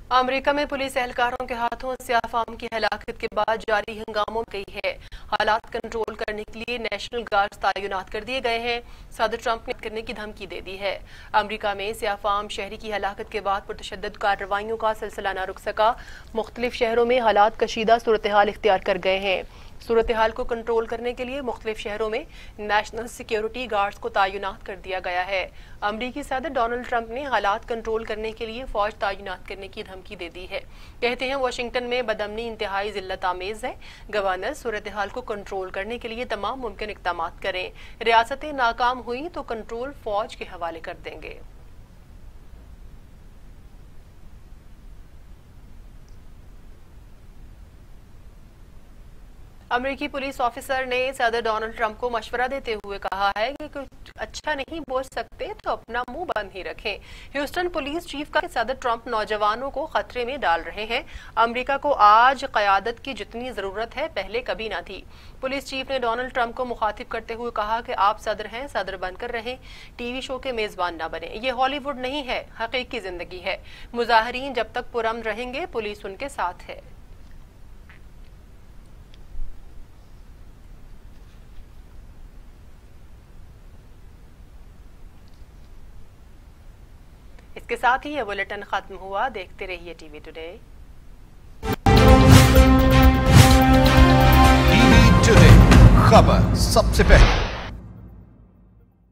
America में police एहलकारों के हाथों स्याह फाम की हलाकत के बाद जारी हंगामों में गई है। हालात कंट्रोल करने के लिए नेशनल गार्ड्स तैनात कर दिए गए हैं। सदर ट्रंप ने करने की धमकी दे दी है। अमेरिका में स्याह फाम शहरी की हलाकत के बाद पुरतशद्दुद कार्रवाइयों का सिलसिला न रुक सका। मुख्तलिफ शहरों में हालात कशीदा सूरत हाल इख्तियार कर गए हैं। सूरत हाल को कंट्रोल करने के लिए मुख्तलिफ शहरों में नेशनल सिक्योरिटी गार्ड्स को तैनात कर दिया गया है। अमरीकी सदर डोनाल्ड ट्रंप ने हालात कंट्रोल करने के लिए फौज तैनात करने की धमकी दे दी है। कहते हैं वाशिंगटन में बदअमनी इंतहाई जिल्लत आमेज है। गवर्नर सूरत हाल को कंट्रोल करने के लिए तमाम मुमकिन इक़दाम करें। रियासतें नाकाम हुई तो कंट्रोल फौज के हवाले कर देंगे। अमेरिकी पुलिस ऑफिसर ने सदर डोनाल्ड ट्रंप को मशवरा देते हुए कहा है कि कुछ अच्छा नहीं बोल सकते तो अपना मुंह बंद ही रखें। ह्यूस्टन पुलिस चीफ का सदर ट्रंप नौजवानों को खतरे में डाल रहे हैं। अमेरिका को आज क़यादत की जितनी जरूरत है पहले कभी ना थी। पुलिस चीफ ने डोनाल्ड ट्रंप को मुखातिब करते हुए कहा कि आप सदर हैं, सदर बनकर रहें, टीवी शो के मेजबान ना बने। ये हॉलीवुड नहीं है, हकीकी जिंदगी है। मुजाहिरीन जब तक पुरअमन रहेंगे पुलिस उनके साथ है। इसके साथ ही यह बुलेटिन खत्म हुआ। देखते रहिए टीवी टुडे। टीवी टुडे, खबर सबसे पहले।